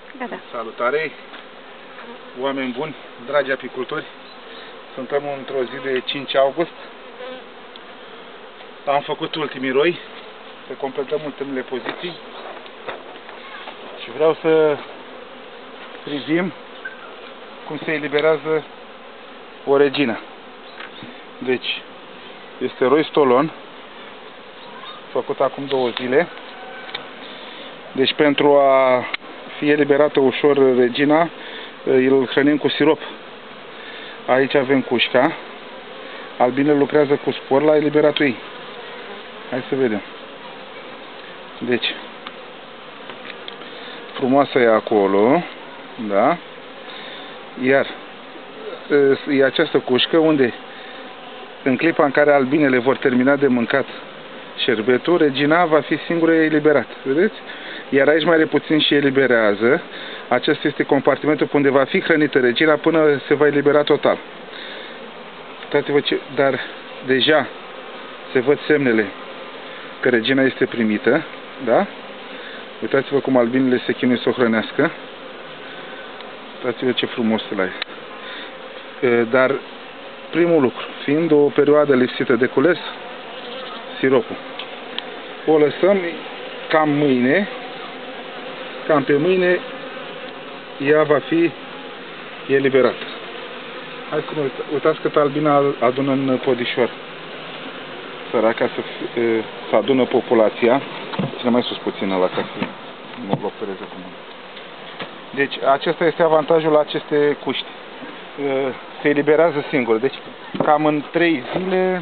Gata. Salutare, oameni buni, dragi apicultori. Suntem într-o zi de 5 august. Am făcut ultimii roi, să completăm ultimele poziții și vreau să privim cum se eliberează o regină. Deci, este roi stolon, făcut acum 2 zile. Deci, pentru a fi eliberată ușor regina, îl hrănim cu sirop. Aici avem cușca. Albinele lucrează cu spor la eliberatul ei. Hai să vedem. Deci, frumoasă e acolo, da? Iar e această cușcă unde, în clipa în care albinele vor termina de mâncat șerbetul, regina va fi singură eliberată. Vedeți? Iar aici mai are puțin și eliberează. Acesta este compartimentul unde va fi hrănită regina până se va elibera total. Uitați-vă ce... Dar deja se văd semnele că regina este primită, da? Uitați-vă cum albinele se chinuie să o hrănească. Uitați-vă ce frumos la e. Dar primul lucru, fiind o perioadă lipsită de cules, siropul. O lăsăm cam mâine, cam pe mâine ea va fi eliberată. Hai să ne uitați cât albina adună în podișor. Săraca să adună populația. Ține mai sus puțin ăla ca să mă blocăreze cu mână. Deci acesta este avantajul acestei cuști. Se eliberează singur. Deci cam în 3 zile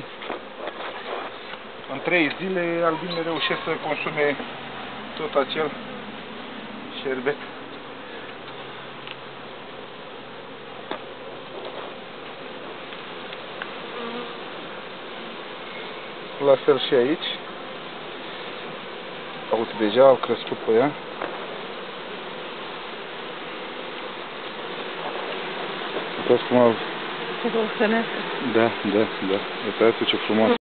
albinele reușesc să consume tot acel șerbet. La fel și aici. Uite, deja au crescut pe ea. Uitați cum au... Se vor hrănească. Da. Uitați ce frumos.